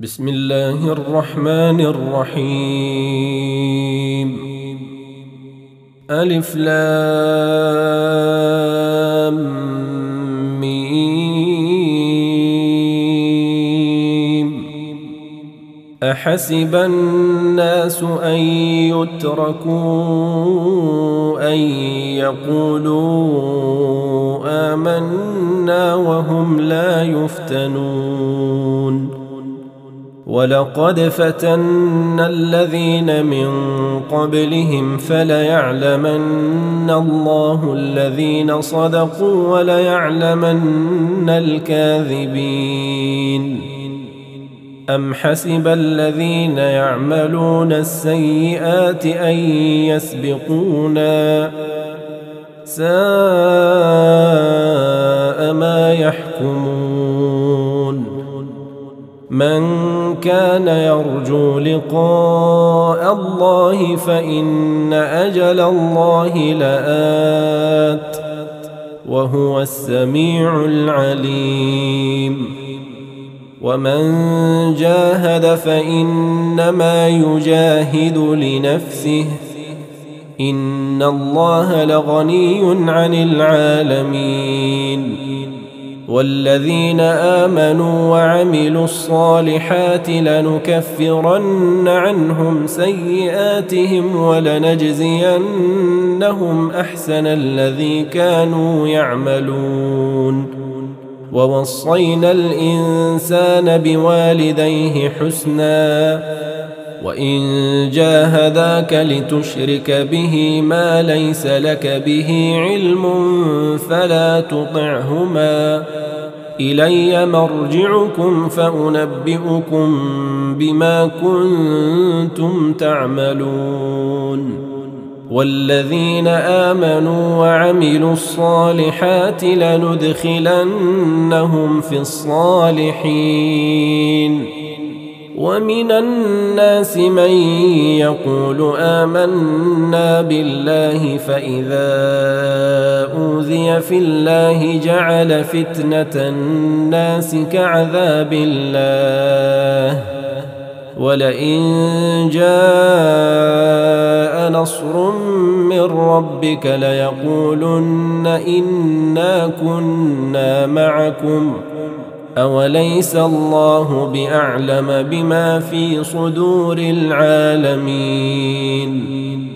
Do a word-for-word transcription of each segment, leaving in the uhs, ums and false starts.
بسم الله الرحمن الرحيم. ألف لام ميم. أحسب الناس أن يتركوا أن يقولوا آمنا وهم لا يفتنون. ولقد فتنا الذين من قبلهم فليعلمن الله الذين صدقوا وليعلمن الكاذبين. أم حسب الذين يعملون السيئات أن يسبقونا ساء ما يحكمون. من كان يرجو لقاء الله فإن أجل الله لآت وهو السميع العليم. ومن جاهد فإنما يجاهد لنفسه إن الله لغني عن العالمين. والذين آمنوا وعملوا الصالحات لنكفرن عنهم سيئاتهم ولنجزينهم أحسن الذي كانوا يعملون. ووصينا الإنسان بوالديه حسنا وإن جاهداك لتشرك به ما ليس لك به علم فلا تطعهما إلي مرجعكم فأنبئكم بما كنتم تعملون. والذين آمنوا وعملوا الصالحات لندخلنهم في الصالحين. ومن الناس من يقول آمنا بالله فإذا أوذي في الله جعل فتنة الناس كعذاب الله ولئن جاء نصر من ربك ليقولن إنا كنا معكم أوليس الله بأعلم بما في صدور العالمين.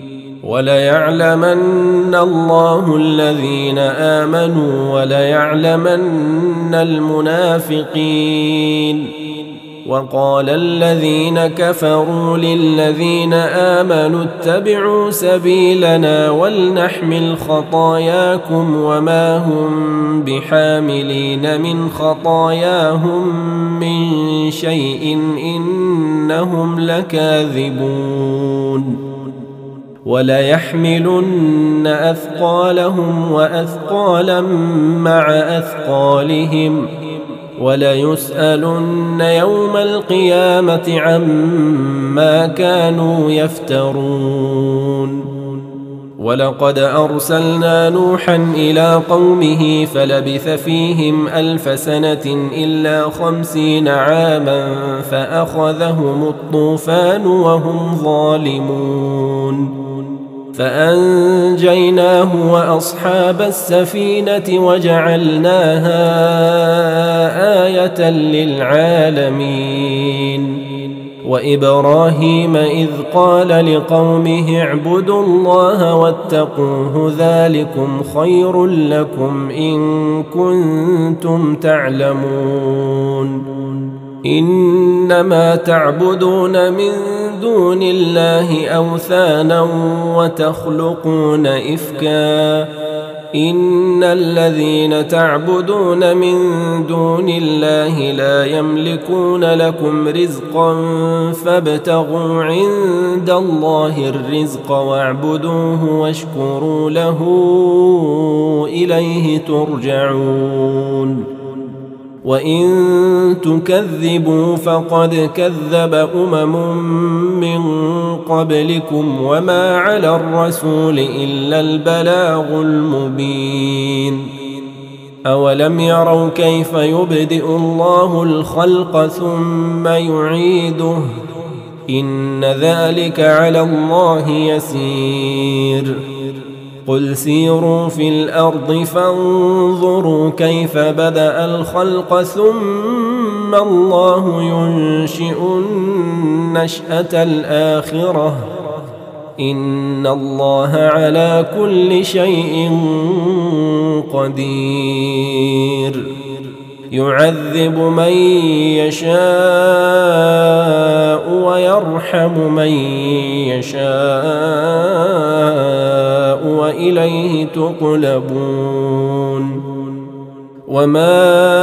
وليعلمن الله الذين آمنوا وليعلمن المنافقين. وقال الذين كفروا للذين آمنوا اتبعوا سبيلنا ولنحمل خطاياكم وما هم بحاملين من خطاياهم من شيء إنهم لكاذبون. وليحملن أثقالهم وأثقالا مع أثقالهم وليسألن يوم القيامة عما كانوا يفترون. ولقد أرسلنا نوحا إلى قومه فلبث فيهم ألف سنة إلا خمسين عاما فأخذهم الطوفان وهم ظالمون. فأنجيناه وأصحاب السفينة وجعلناها آية للعالمين. وإبراهيم إذ قال لقومه اعبدوا الله واتقوه ذلكم خير لكم إن كنتم تعلمون. إنما تعبدون من دون الله أوثانا وتخلقون إفكا إن الذين تعبدون من دون الله لا يملكون لكم رزقا فابتغوا عند الله الرزق واعبدوه واشكروا له إليه ترجعون. وإن تكذبوا فقد كذب أمم من قبلكم وما على الرسول إلا البلاغ المبين. أولم يروا كيف يبدئ الله الخلق ثم يعيده إن ذلك على الله يسير قل سيروا في الأرض فانظروا كيف بدأ الخلق ثم الله ينشئ النشأة الآخرة إن الله على كل شيء قدير يعذب من يشاء ويرحم من يشاء وإليه تقلبون وما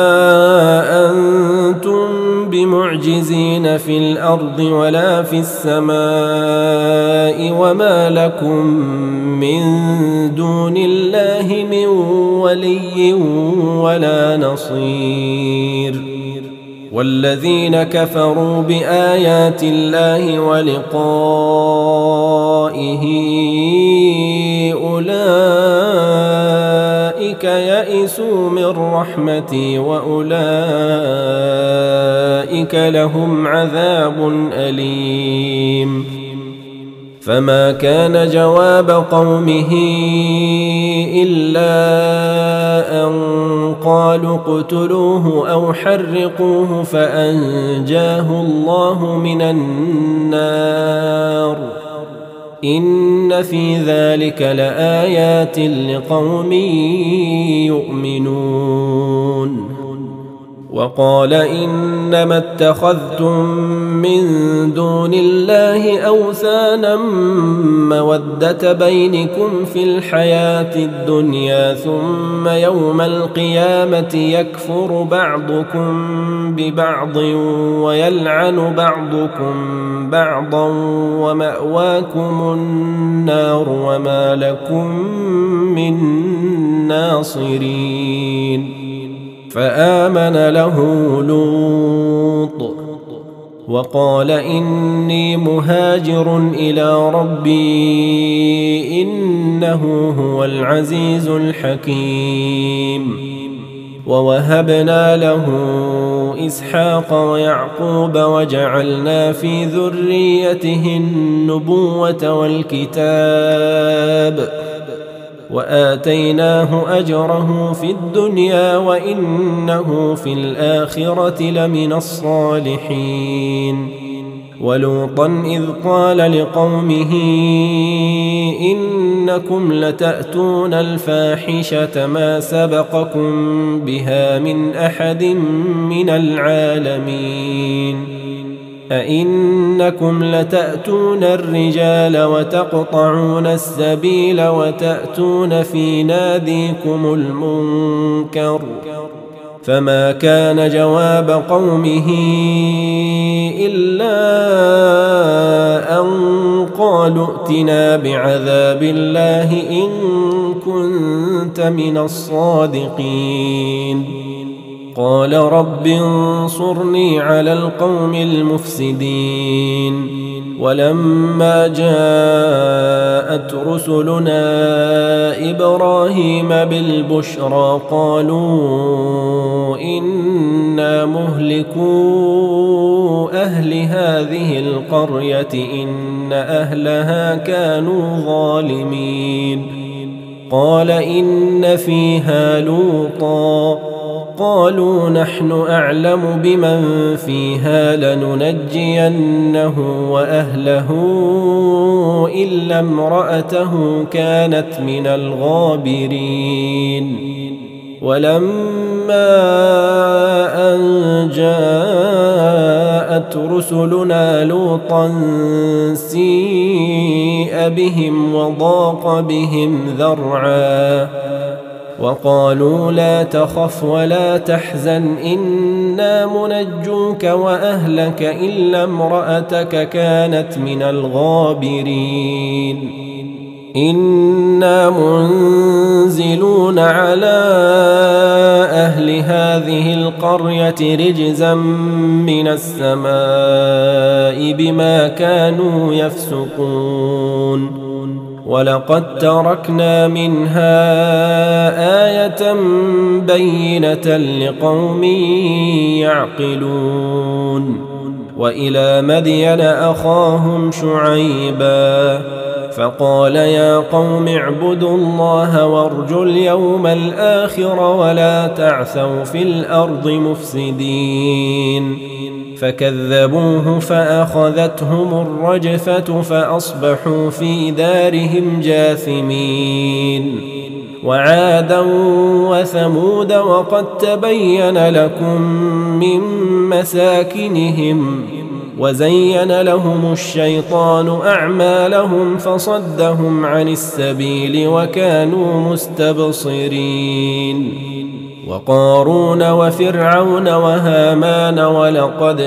أنتم بمعجزين في الأرض ولا في السماء وما لكم من دون الله من ولي ولا نصير والذين كفروا بآيات الله ولقائه أولئك يئسوا من رحمتي وأولئك لهم عذاب أليم فما كان جواب قومه إلا أن قالوا اقتلوه أو حرقوه فأنجاه الله من النار إن في ذلك لآيات لقوم يؤمنون وقال إنما اتخذتم من دون الله أوثانا مودة بينكم في الحياة الدنيا ثم يوم القيامة يكفر بعضكم ببعض ويلعن بعضكم بعضا ومأواكم النار وما لكم من ناصرين فآمن له لوط وقال إني مهاجر إلى ربي إنه هو العزيز الحكيم ووهبنا له إسحاق ويعقوب وجعلنا في ذريته النبوة والكتاب وآتيناه أجره في الدنيا وإنه في الآخرة لمن الصالحين ولوطا إذ قال لقومه إنكم لتأتون الفاحشة ما سبقكم بها من أحد من العالمين أئنكم لتأتون الرجال وتقطعون السبيل وتأتون في ناديكم المنكر فما كان جواب قومه إلا أن قالوا ائتنا بعذاب الله إن كنت من الصادقين قال رب انصرني على القوم المفسدين ولما جاءت رسلنا إبراهيم بالبشرى قالوا إنا مهلكو أهل هذه القرية إن أهلها كانوا ظالمين قال إن فيها لوطا قالوا نحن أعلم بمن فيها لننجينه وأهله إلا امرأته كانت من الغابرين ولما أن جاءت رسلنا لوطا سيء بهم وضاق بهم ذرعا وقالوا لا تخف ولا تحزن إنا منجوك وأهلك إلا امرأتك كانت من الغابرين إنا منزلون على أهل هذه القرية رجزا من السماء بما كانوا يفسقون ولقد تركنا منها آية بينة لقوم يعقلون وإلى مدين أخاهم شعيبا فقال يا قوم اعبدوا الله وارجوا اليوم الآخر ولا تعثوا في الأرض مفسدين فكذبوه فأخذتهم الرجفة فأصبحوا في دارهم جاثمين وعادا وثمود وقد تبين لكم من مساكنهم وزين لهم الشيطان أعمالهم فصدهم عن السبيل وكانوا مستبصرين وقارون وفرعون وهامان ولقد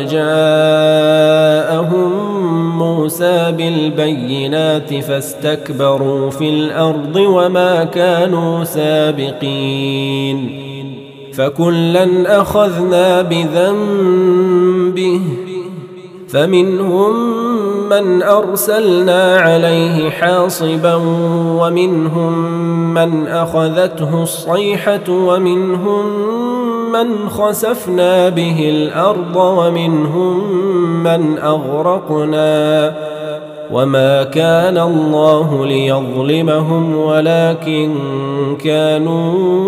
جاءهم موسى بالبينات فاستكبروا في الأرض وما كانوا سابقين فكلا أخذنا بذنبه فمنهم من أرسلنا عليه حاصبا ومنهم من أخذته الصيحة ومنهم من خسفنا به الأرض ومنهم من أغرقنا وما كان الله ليظلمهم ولكن كانوا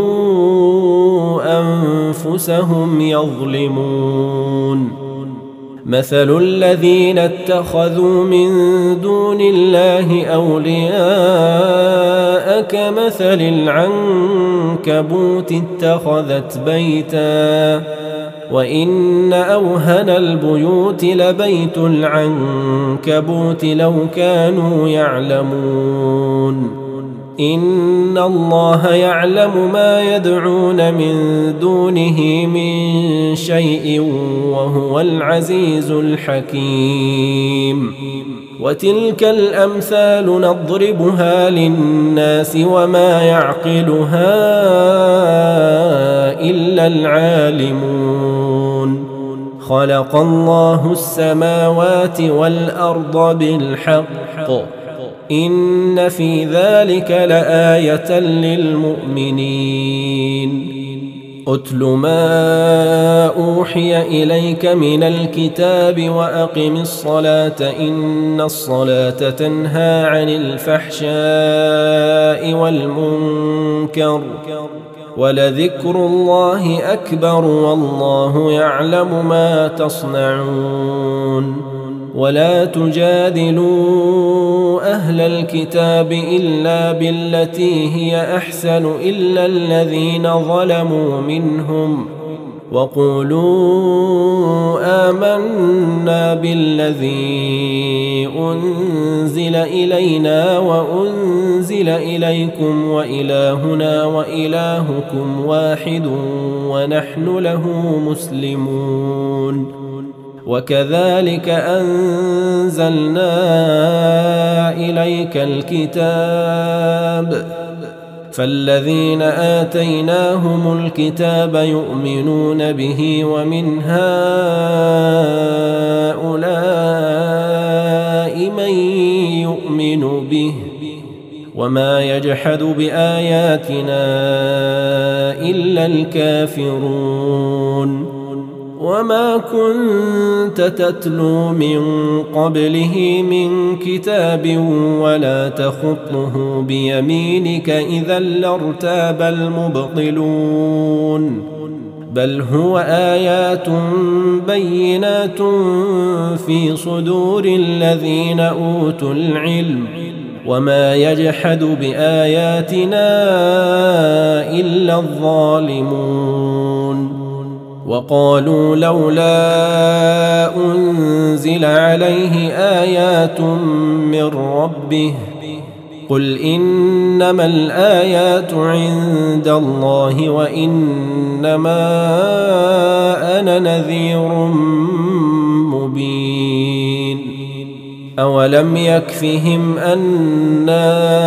أنفسهم يظلمون مثل الذين اتخذوا من دون الله أولياء كمثل العنكبوت اتخذت بيتا وإن أوهن البيوت لبيت العنكبوت لو كانوا يعلمون إن الله يعلم ما يدعون من دونه من شيء وهو العزيز الحكيم وتلك الأمثال نضربها للناس وما يعقلها إلا العالمون خلق الله السماوات والأرض بالحق إن في ذلك لآية للمؤمنين أتل ما أوحي إليك من الكتاب وأقم الصلاة إن الصلاة تنهى عن الفحشاء والمنكر ولذكر الله أكبر والله يعلم ما تصنعون ولا تجادلوا أهل الكتاب إلا بالتي هي أحسن إلا الذين ظلموا منهم وقولوا آمنا بالذي أنزل إلينا وأنزل إليكم وإلهنا وإلهكم واحد ونحن له مسلمون وكذلك أنزلنا إليك الكتاب فالذين آتيناهم الكتاب يؤمنون به ومن هؤلاء من يؤمن به وما يجحد بآياتنا إلا الكافرون وما كنت تتلو من قبله من كتاب ولا تخطه بيمينك إذا لارتاب المبطلون بل هو آيات بينات في صدور الذين أوتوا العلم وما يجحد بآياتنا إلا الظالمون وقالوا لولا أنزل عليه آيات من ربه قل إنما الآيات عند الله وإنما أنا نذير مبين أولم يكفهم أنا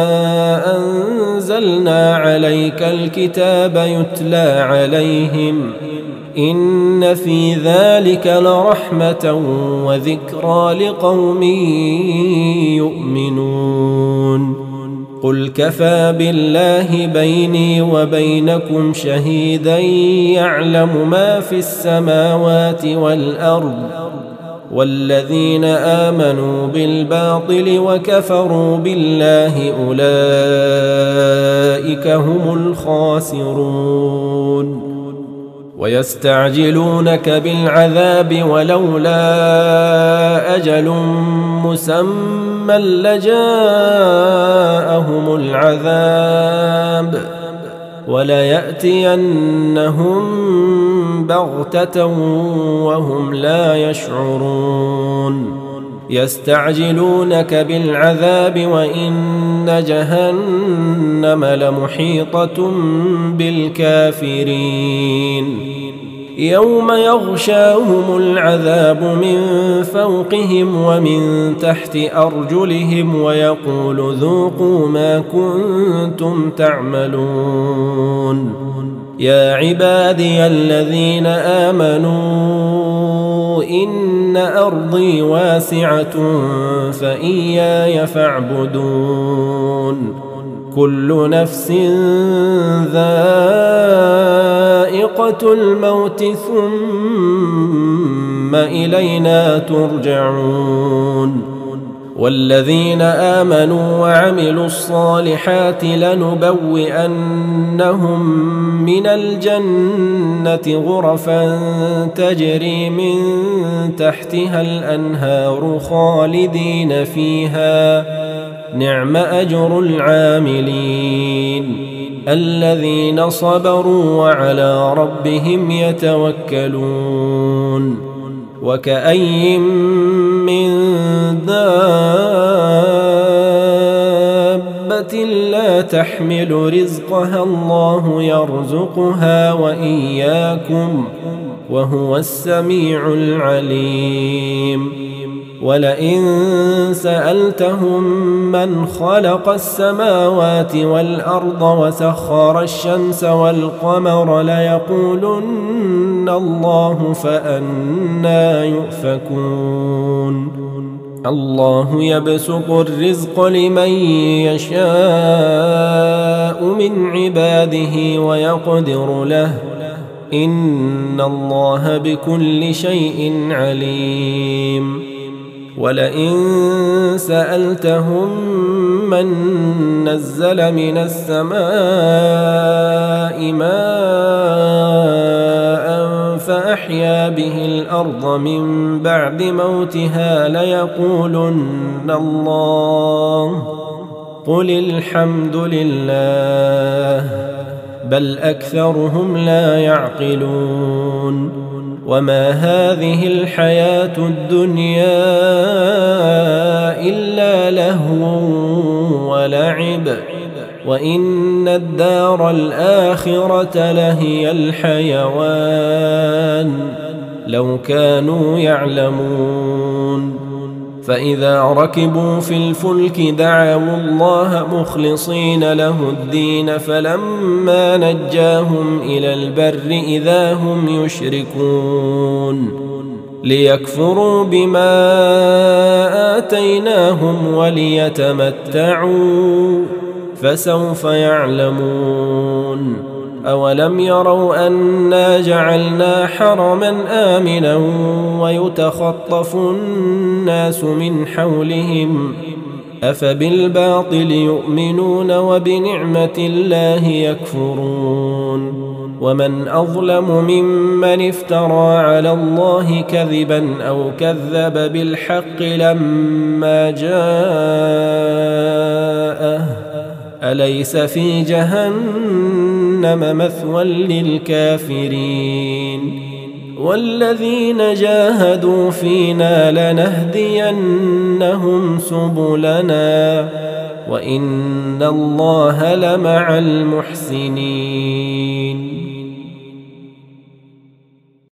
أنزلنا عليك الكتاب يتلى عليهم إن في ذلك لرحمة وذكرى لقوم يؤمنون قل كفى بالله بيني وبينكم شهيدا يعلم ما في السماوات والأرض والذين آمنوا بالباطل وكفروا بالله أولئك هم الخاسرون ويستعجلونك بالعذاب ولولا أجل مسمى لجاءهم العذاب وليأتينهم بغتة وهم لا يشعرون يستعجلونك بالعذاب وإن جهنم لمحيطة بالكافرين يوم يغشاهم العذاب من فوقهم ومن تحت أرجلهم ويقول ذوقوا ما كنتم تعملون يا عبادي الذين آمنوا إن أرضي واسعة فإياي فاعبدون كل نفس ذائقة الموت ثم إلينا ترجعون والذين آمنوا وعملوا الصالحات لنبوئنهم من الجنة غرفا تجري من تحتها الأنهار خالدين فيها نعم أجر العاملين الذين صبروا وعلى ربهم يتوكلون وكأي من دابة لا تحمل رزقها الله يرزقها وإياكم وهو السميع العليم ولئن سألتهم من خلق السماوات والأرض وسخر الشمس والقمر ليقولن الله فأنى يؤفكون الله يبسط الرزق لمن يشاء من عباده ويقدر له إن الله بكل شيء عليم ولئن سألتهم من نزل من السماء ماء فأحيا به الأرض من بعد موتها ليقولن الله قل الحمد لله بل أكثرهم لا يعقلون وما هذه الحياة الدنيا إلا لهو ولعب وإن الدار الآخرة لهي الحيوان لو كانوا يعلمون فإذا ركبوا في الفلك دعوا الله مخلصين له الدين فلما نجاهم إلى البر إذا هم يشركون ليكفروا بما آتيناهم وليتمتعوا فسوف يعلمون أولم يروا أنا جعلنا حرما آمنا ويتخطف الناس من حولهم أفبالباطل يؤمنون وبنعمة الله يكفرون ومن أظلم ممن افترى على الله كذبا أو كذب بالحق لما جاءه أليس في جهنم مثوى للكافرين والذين جاهدوا فينا لنهدينهم سبلنا وإن الله لمع المحسنين